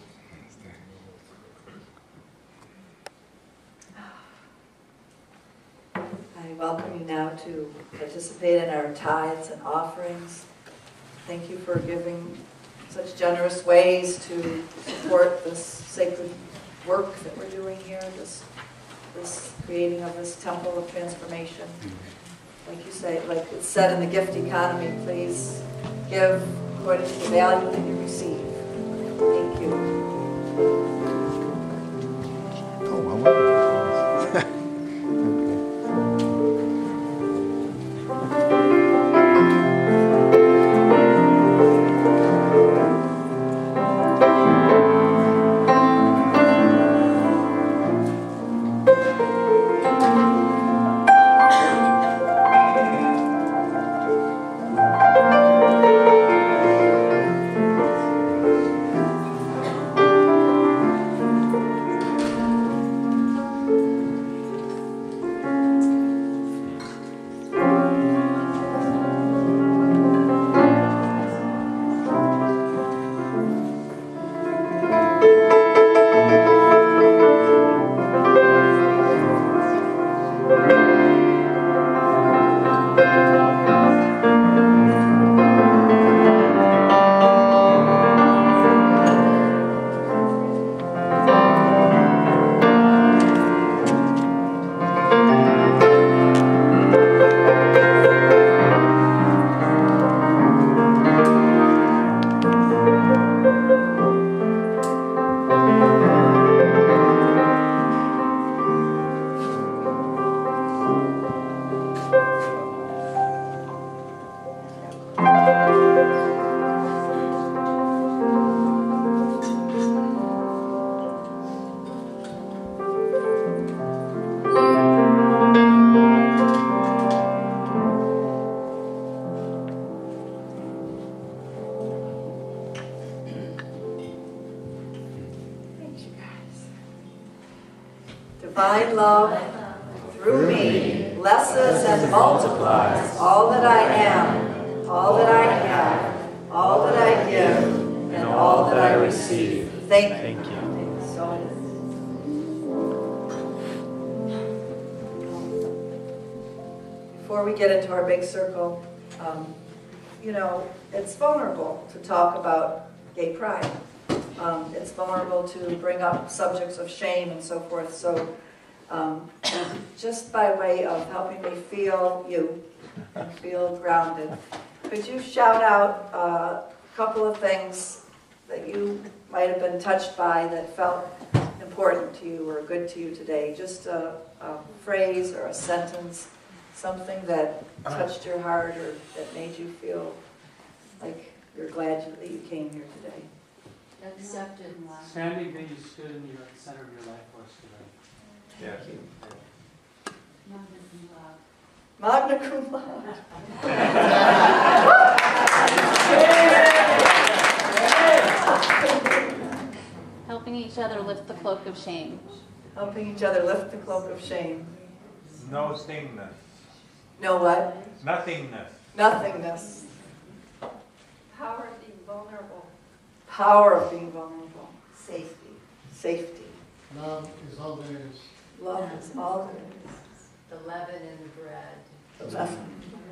I welcome you now to participate in our tithes and offerings. Thank you for giving such generous ways to support this sacred work that we're doing here, this, this creating of this temple of transformation. Like you say, like it's said in the gift economy, please give according to the value that you receive. Thank you. Oh, I wonder. Divine love, through me, blesses and multiplies all that I am, all that I have, all that I give, and all that I receive. Thank you. Thank you. Thank you so much. Before we get into our big circle, um, you know, it's vulnerable to talk about gay pride. Um, it's vulnerable to bring up subjects of shame and so forth. So um, just by way of helping me feel you and feel grounded, could you shout out uh, a couple of things that you might have been touched by that felt important to you or good to you today? Just a, a phrase or a sentence, something that touched your heart or that made you feel like you're glad you, that you came here today. Accepted. Standing that you stood in the center of your life for us today. Thank you. Magna cum laude. Helping each other lift the cloak of shame. Helping each other lift the cloak of shame. No thingness. No what? Nothingness. Nothingness. Power of being vulnerable. Power of being vulnerable. Safety. Safety. Love is all there is. Love is all there is. The leaven in the bread. The leaven.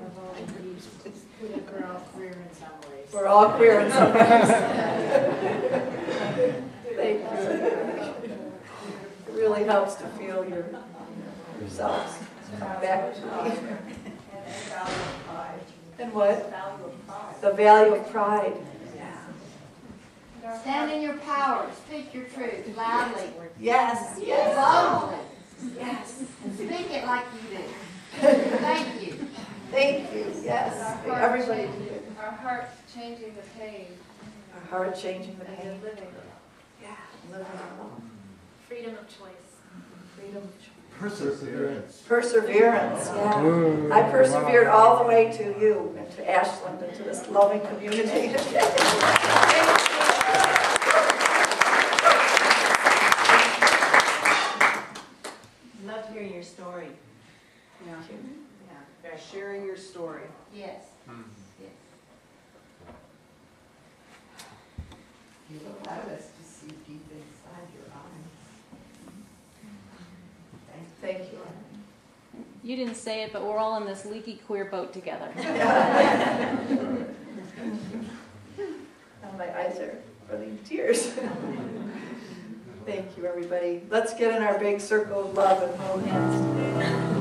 We're all queer in some ways. We're all queer in some ways. Thank you. It really helps to feel your yourselves come back to me. And what? The value of pride. Stand in your power. Speak your truth loudly. Yes. Yes. Boldly. Yes. And speak it like you do. Thank you. Thank you. Yes. Everybody do it. Our hearts changing the pain. Our heart changing the And pain. living. Yeah. Living alone. Freedom of choice. Freedom of choice. Perseverance. Perseverance, yeah. I persevered all the way to you and to Ashland and to this loving community. Love hearing your story. Yeah. Yeah. Sharing your story. Yes. Yes. You allowed us to see deep inside your eyes. Thank you. You didn't say it, but we're all in this leaky queer boat together. Now my eyes are running tears. Thank you, everybody. Let's get in our big circle of love and hold hands.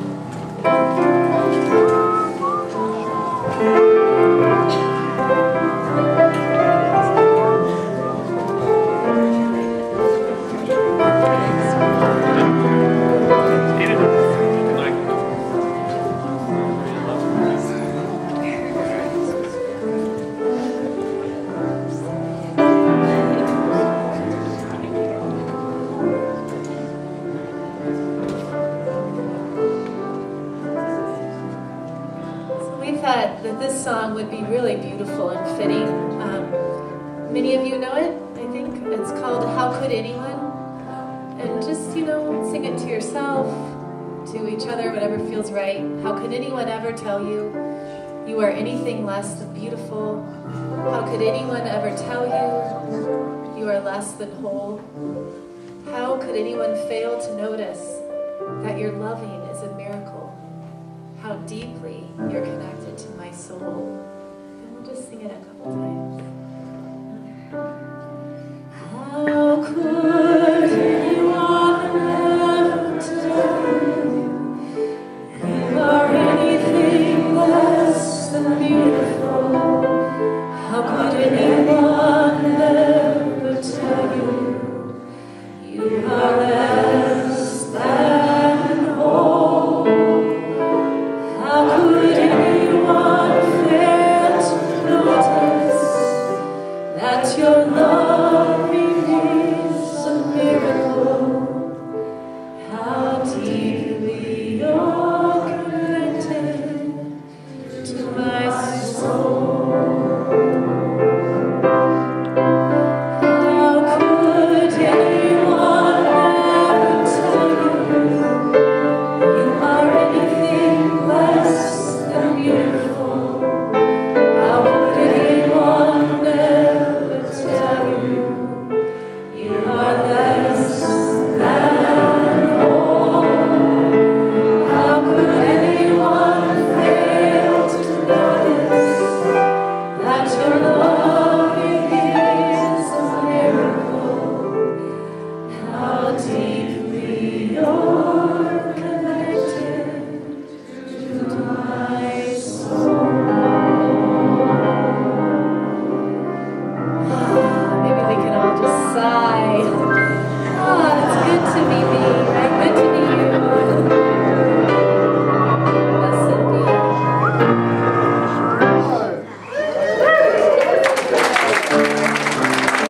That this song would be really beautiful and fitting. Um, many of you know it, I think. It's called How Could Anyone? And just, you know, sing it to yourself, to each other, whatever feels right. How could anyone ever tell you you are anything less than beautiful? How could anyone ever tell you you are less than whole? How could anyone fail to notice that your loving is a miracle? How deeply you're connected to my soul. And we'll just sing it a couple times.